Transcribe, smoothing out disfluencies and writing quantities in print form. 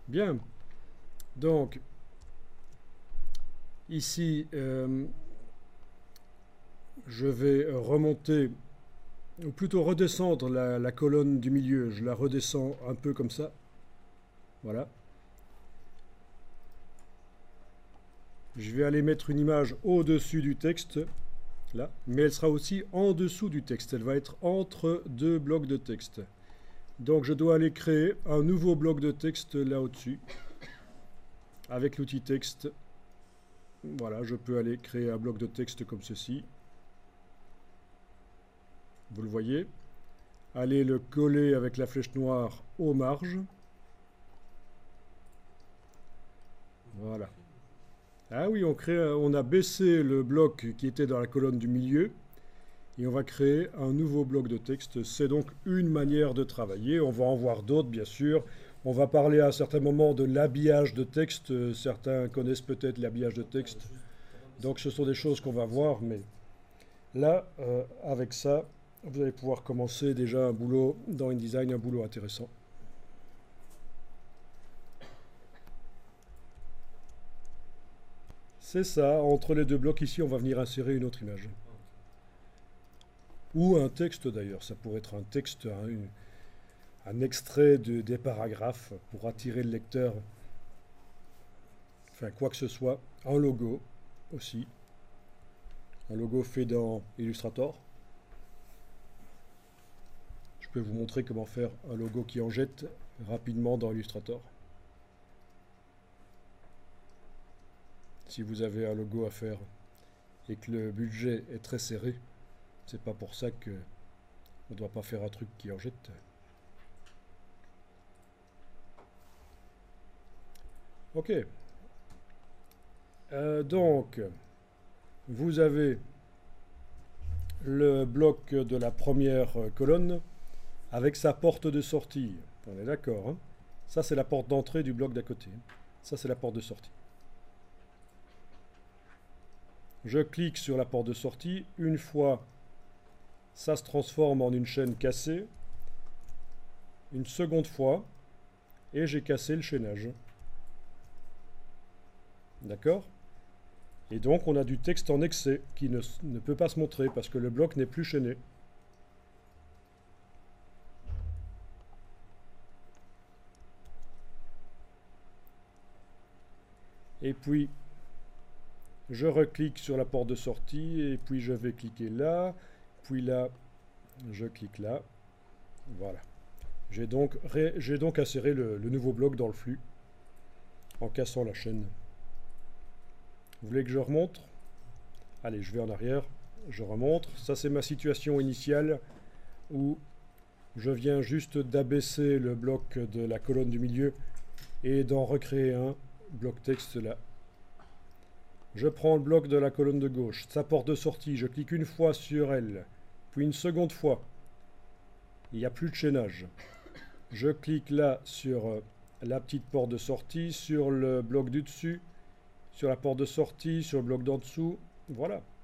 Bien. Donc, ici, je vais remonter, ou plutôt redescendre la colonne du milieu. Je la redescends un peu comme ça. Voilà. Je vais aller mettre une image au-dessus du texte, là, mais elle sera aussi en dessous du texte. Elle va être entre deux blocs de texte. Donc je dois aller créer un nouveau bloc de texte là au-dessus, avec l'outil texte. Voilà, je peux aller créer un bloc de texte comme ceci. Vous le voyez. Aller le coller avec la flèche noire aux marges. Voilà. Ah oui, on a baissé le bloc qui était dans la colonne du milieu et on va créer un nouveau bloc de texte. C'est donc une manière de travailler. On va en voir d'autres, bien sûr. On va parler à un certain moment de l'habillage de texte. Certains connaissent peut-être l'habillage de texte. Donc ce sont des choses qu'on va voir, mais là, avec ça, vous allez pouvoir commencer déjà un boulot dans InDesign, un boulot intéressant. C'est ça, entre les deux blocs ici, on va venir insérer une autre image. Ou un texte d'ailleurs, ça pourrait être un texte, un extrait des paragraphes pour attirer le lecteur. Enfin, quoi que ce soit. Un logo aussi. Un logo fait dans Illustrator. Je peux vous montrer comment faire un logo qui en jette rapidement dans Illustrator. Si vous avez un logo à faire et que le budget est très serré, c'est pas pour ça que on ne doit pas faire un truc qui en jette. Ok. Donc, vous avez le bloc de la première colonne avec sa porte de sortie. On est d'accord, hein? Ça, c'est la porte d'entrée du bloc d'à côté. Ça, c'est la porte de sortie. Je clique sur la porte de sortie. Une fois, ça se transforme en une chaîne cassée. Une seconde fois, et j'ai cassé le chaînage. D'accord? Et donc, on a du texte en excès qui ne peut pas se montrer parce que le bloc n'est plus chaîné. Et puis, je reclique sur la porte de sortie, et puis je vais cliquer là, puis là, je clique là. Voilà. J'ai donc inséré le nouveau bloc dans le flux en cassant la chaîne. Vous voulez que je remonte? Allez, je vais en arrière, je remonte. Ça, c'est ma situation initiale où je viens juste d'abaisser le bloc de la colonne du milieu et d'en recréer un bloc texte là. Je prends le bloc de la colonne de gauche, sa porte de sortie, je clique une fois sur elle, puis une seconde fois. Il n'y a plus de chaînage. Je clique là sur la petite porte de sortie, sur le bloc du dessus, sur la porte de sortie, sur le bloc d'en dessous. Voilà.